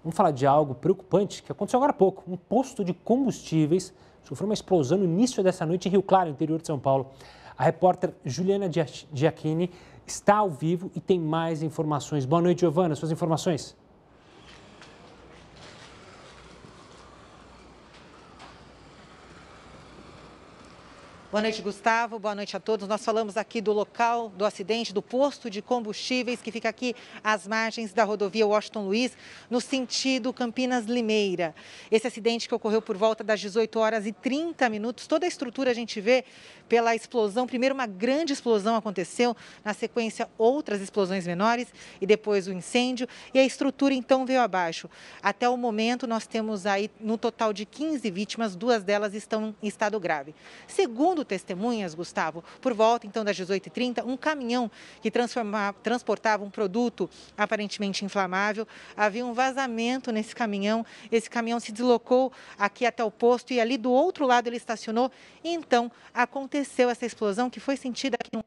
Vamos falar de algo preocupante que aconteceu agora há pouco. Um posto de combustíveis sofreu uma explosão no início dessa noite em Rio Claro, interior de São Paulo. A repórter Juliana Giacchini está ao vivo e tem mais informações. Boa noite, Giovana. Suas informações? Boa noite, Gustavo. Boa noite a todos. Nós falamos aqui do local do acidente, do posto de combustíveis que fica aqui às margens da rodovia Washington Luiz, no sentido Campinas-Limeira. Esse acidente que ocorreu por volta das 18 horas e 30 minutos. Toda a estrutura a gente vê pela explosão. Primeiro, uma grande explosão aconteceu, na sequência, outras explosões menores e depois o incêndio. E a estrutura, então, veio abaixo. Até o momento, nós temos aí, no total de 15 vítimas, 2 delas estão em estado grave. Segundo testemunhas, Gustavo, por volta então das 18h30, um caminhão que transportava um produto aparentemente inflamável, havia um vazamento nesse caminhão, esse caminhão se deslocou aqui até o posto e ali do outro lado ele estacionou e então aconteceu essa explosão que foi sentida aqui no...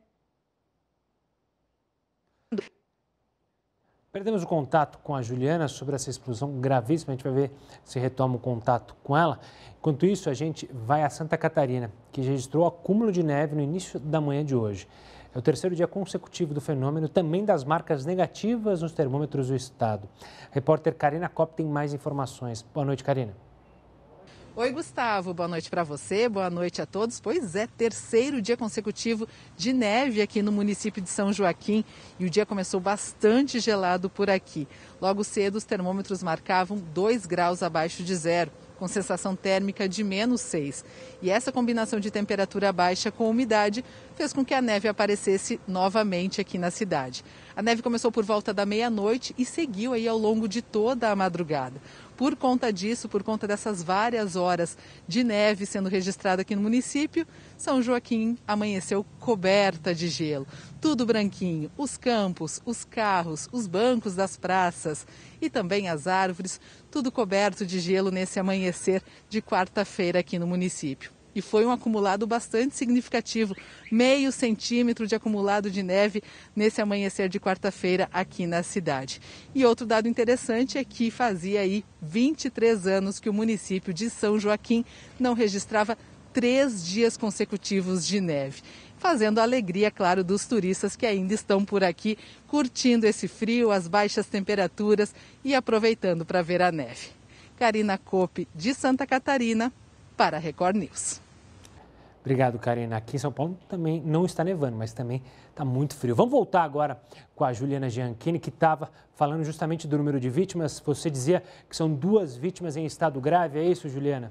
Perdemos o contato com a Juliana sobre essa explosão gravíssima. A gente vai ver se retoma o contato com ela. Enquanto isso, a gente vai a Santa Catarina, que registrou acúmulo de neve no início da manhã de hoje. É o terceiro dia consecutivo do fenômeno, também das marcas negativas nos termômetros do estado. A repórter Karina Kopp tem mais informações. Boa noite, Karina. Oi, Gustavo. Boa noite para você, boa noite a todos. Pois é, terceiro dia consecutivo de neve aqui no município de São Joaquim e o dia começou bastante gelado por aqui. Logo cedo, os termômetros marcavam 2 graus abaixo de zero, com sensação térmica de -6. E essa combinação de temperatura baixa com umidade fez com que a neve aparecesse novamente aqui na cidade. A neve começou por volta da meia-noite e seguiu aí ao longo de toda a madrugada. Por conta disso, por conta dessas várias horas de neve sendo registrada aqui no município, São Joaquim amanheceu coberta de gelo. Tudo branquinho, os campos, os carros, os bancos das praças e também as árvores, tudo coberto de gelo nesse amanhecer de quarta-feira aqui no município. E foi um acumulado bastante significativo, meio centímetro de acumulado de neve nesse amanhecer de quarta-feira aqui na cidade. E outro dado interessante é que fazia aí 23 anos que o município de São Joaquim não registrava 3 dias consecutivos de neve, fazendo a alegria, claro, dos turistas que ainda estão por aqui curtindo esse frio, as baixas temperaturas e aproveitando para ver a neve. Karina Kopp, de Santa Catarina, para a Record News. Obrigado, Karina. Aqui em São Paulo também não está nevando, mas também está muito frio. Vamos voltar agora com a Juliana Gianchini, que estava falando justamente do número de vítimas. Você dizia que são 2 vítimas em estado grave, é isso, Juliana?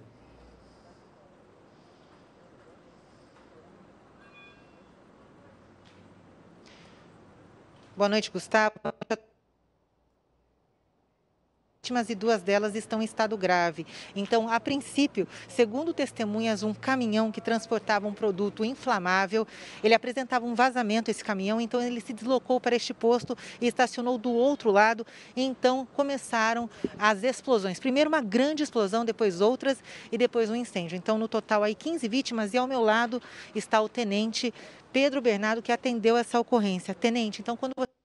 Boa noite, Gustavo. E 2 delas estão em estado grave. Então, a princípio, segundo testemunhas, um caminhão que transportava um produto inflamável, ele apresentava um vazamento, esse caminhão, então ele se deslocou para este posto e estacionou do outro lado. E então começaram as explosões. Primeiro uma grande explosão, depois outras e depois um incêndio. Então, no total, aí 15 vítimas e ao meu lado está o tenente Pedro Bernardo, que atendeu essa ocorrência. Tenente, então, quando você...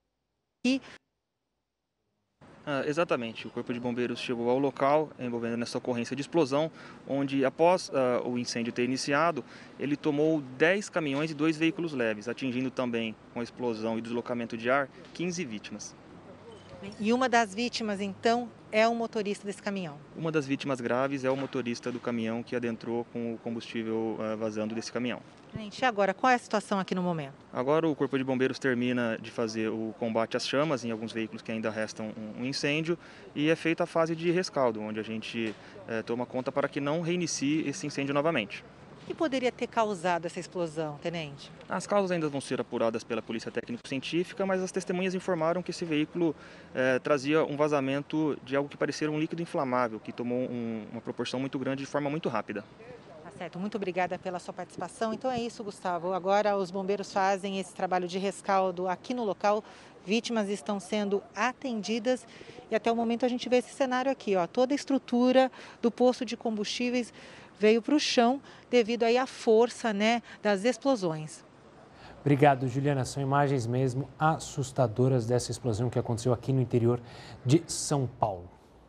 Exatamente, o Corpo de Bombeiros chegou ao local envolvendo nessa ocorrência de explosão, onde após o incêndio ter iniciado, ele tomou 10 caminhões e 2 veículos leves, atingindo também, com a explosão e deslocamento de ar, 15 vítimas. E uma das vítimas, então, é o motorista desse caminhão? Uma das vítimas graves é o motorista do caminhão que adentrou com o combustível vazando desse caminhão. Gente, e agora, qual é a situação aqui no momento? Agora o Corpo de Bombeiros termina de fazer o combate às chamas em alguns veículos que ainda restam um incêndio e é feita a fase de rescaldo, onde a gente toma conta para que não reinicie esse incêndio novamente. O que poderia ter causado essa explosão, tenente? As causas ainda vão ser apuradas pela Polícia Técnico-Científica, mas as testemunhas informaram que esse veículo trazia um vazamento de algo que parecia um líquido inflamável, que tomou uma proporção muito grande de forma muito rápida. Certo, muito obrigada pela sua participação. Então é isso, Gustavo. Agora os bombeiros fazem esse trabalho de rescaldo aqui no local. Vítimas estão sendo atendidas e até o momento a gente vê esse cenário aqui, ó. Toda a estrutura do posto de combustíveis veio para o chão devido aí à força, né, das explosões. Obrigado, Juliana. São imagens mesmo assustadoras dessa explosão que aconteceu aqui no interior de São Paulo.